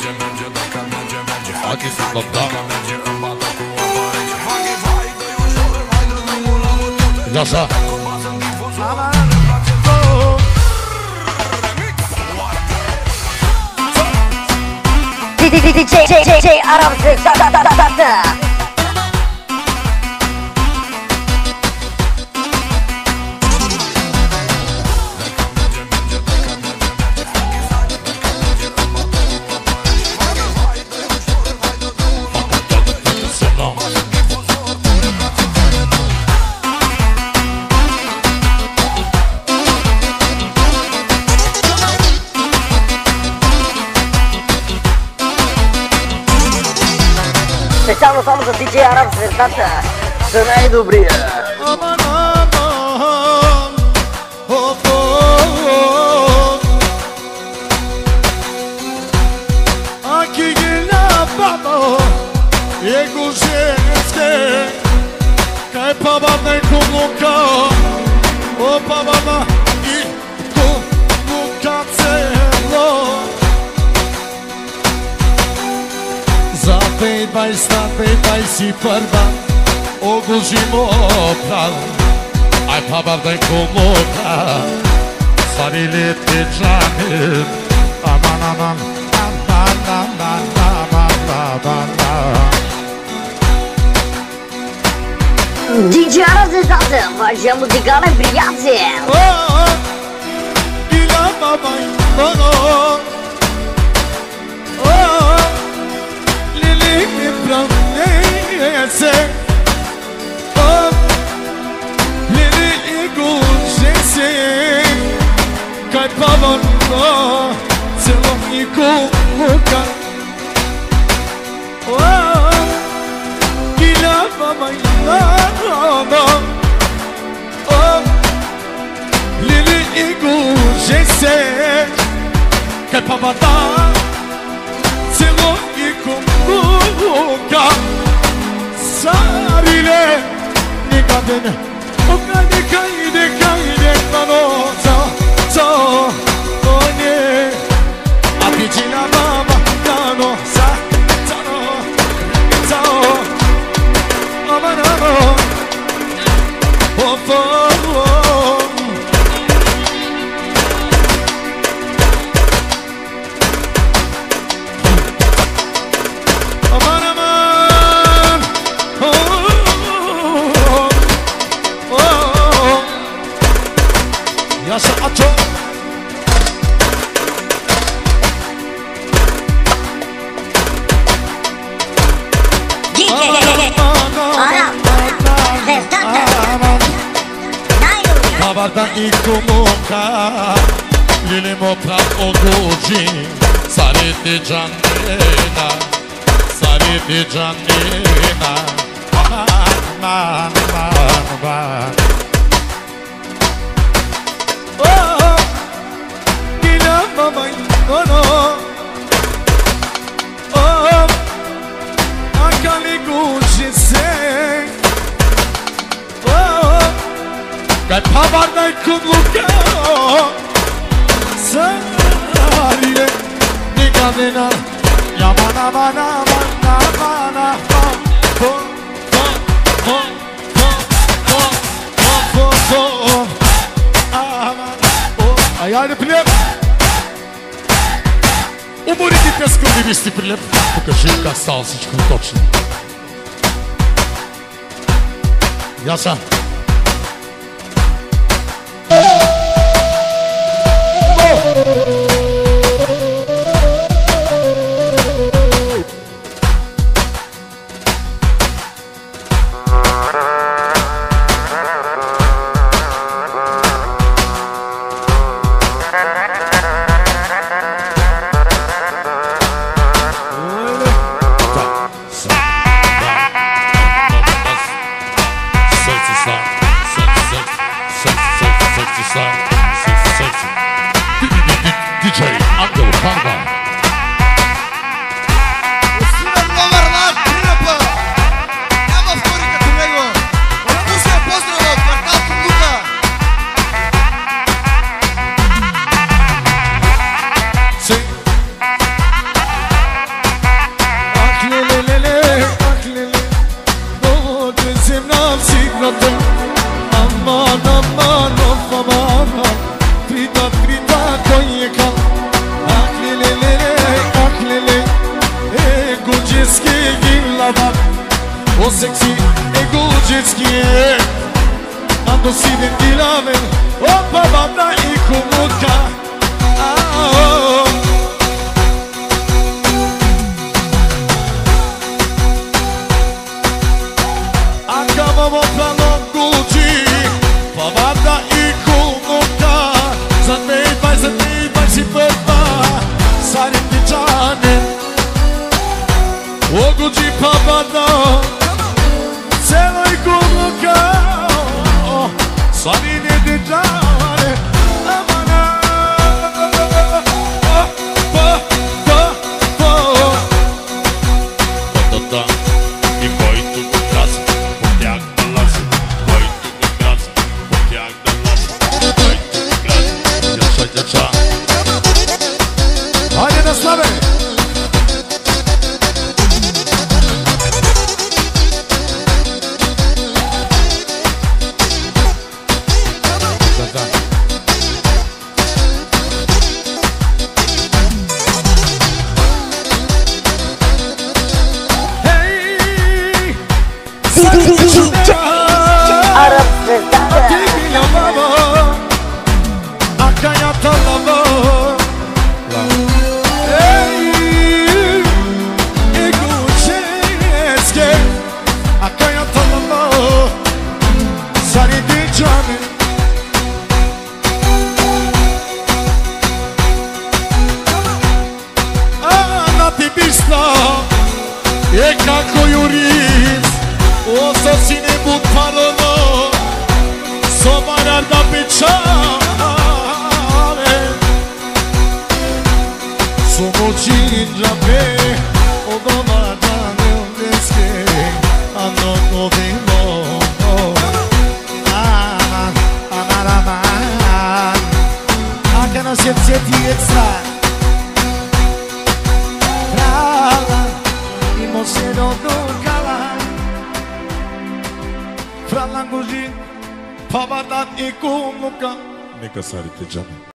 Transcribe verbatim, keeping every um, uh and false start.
Hadi sıklıkta Yaşa D J J J J Arabsı da da da da da da. Специално само за Ди Джей Араб звездата са най-добрия. Aman aman hop hop Aki gila babo Jego ženske Kaj pa baba i kumuka O pa baba i kumuka celo Za pet dvajsta, pet dvajsi prva Oglužimo prav Aj pa bavdaj komoka Stari leti džanim Aman aman Aman aman aman aman aman Ди Джей Араб звездата, вашия музикален приятел. О, гила бабай, о, о, лили ми пранесе Kaj pa vano celomniku muka Gila mama ilano Lili igu žese Kaj pa vana celomniku muka Sarile nikadene Oka nekaj nekaj nekano Co, o nie A pięcina mama, dano, za, cano, cao Mama, nano O, o, o Aman, aman O, o, o Yaşa ato Babadan i kumuka Lilimo prav oguđi Sariti džanina Sariti džanina Man, man, man, man Oh, gila mama no Oh, akali guđi se Kaj pa varnaj kumluka Sarire nikadena Yaman aman aman aman aman Ho, ho, ho, ho, ho, ho, ho, ho Aman, ho Ай, ajde prilep Уморите пескам ви висти прилеп Покажи как става всичко точно Яса Srce sa baba, o seksi e gulđetskije. Ando sidem dilave, o babada i kumuka. Acabamo planom gulđi, babada i kumuka. Za me dvaj, za me dvaj si prva, sarim ti džane. O gulđi babada, celoj kumuka. Sani ne de džane, amana. Pa, pa, pa, pa. Da, da, da. I koji tu kod krasa, potjak da lazi. Koji tu kod krasa, potjak da lazi. Koji tu kod krasa, jača, jača. Hajde da slave! Arab Zvezda. E kako juriz, o sasine but parono, somarar da pečave. Sono cindrape, o domadane ondeske, a non godimo. Aman, aman, aman, anche non si è zietti extra. Se non tocala Fra languzin Pabadat i kumuka Neka sarite džane